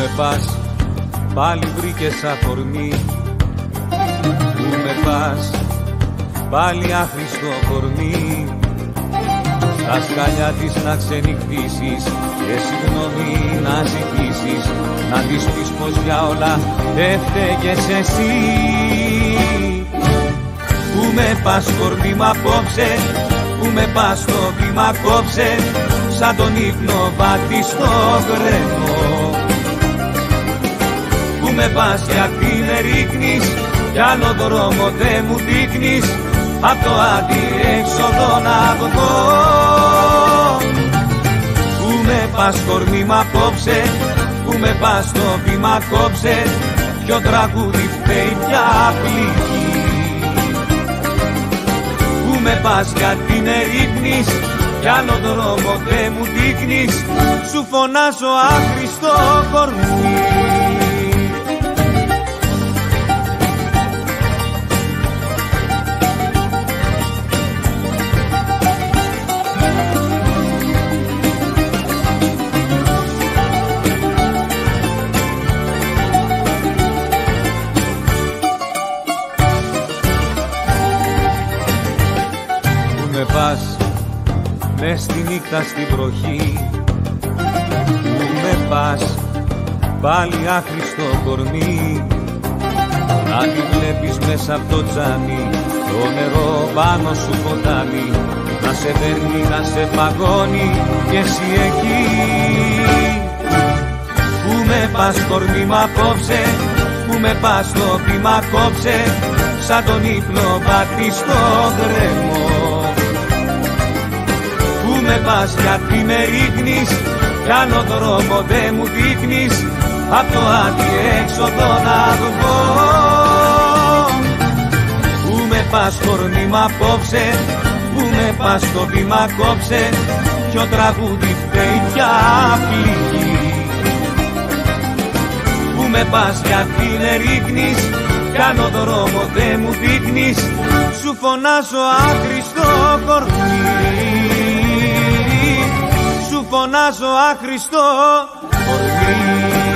με πας, πάλι βρήκες αφορμή. Πού με πας, πάλι άχρηστο κορμί. Στα σκαλιά της να ξενυχτήσεις και συγγνώμη να ζητήσεις, να της πεις πως για όλα έφταιγες εσύ. Πού με πας κορμί μ' απόψε, πού με πας στο βήμα κόψε, σαν τον ύπνο βάτη στο γκρεμό. Πού με πας γιατί με ρίχνεις, κι άλλο δρόμο δεν μου δείχνεις, απ' το αντιέξοδο να βγω. Πού με πας κορμί μ' απόψε, πού με πας στο βήμα κόψε, ποιο τραγούδι φταίει πια πληγή. Πού με πας γιατί με ρίχνεις, κι άλλο δρόμο δεν μου δείχνεις, σου φωνάζω άχρηστο κορμί. Πού με πας μες στη νύχτα στην βροχή, πού με πας πάλι άχρηστο κορμί. Να τη βλέπεις μέσα από το τζάμι, το νερό πάνω σου ποτάμι, να σε παίρνει, να σε παγώνει κι εσύ εκεί. Πού με πας κορμί μ' απόψε, πού με πας στο βήμα κόψε, σαν τον ύπνο βάτη στο γκρεμό. Πού με πας γιατί με ρίχνεις, κι άλλο δρόμο δεν μου δείχνεις, απ' το αντιέξοδο να βγω. Πού με πας κορμί μ' απόψε, πού με πας στο βήμα κόψε, ποιο τραγούδι φταίει πια πληγή. Πού με πας γιατί με ρίχνεις, κι άλλο δρόμο δεν μου δείχνεις, σου φωνάζω άχρηστο κορμί. Σου φωνάζω άχρηστο κορμί.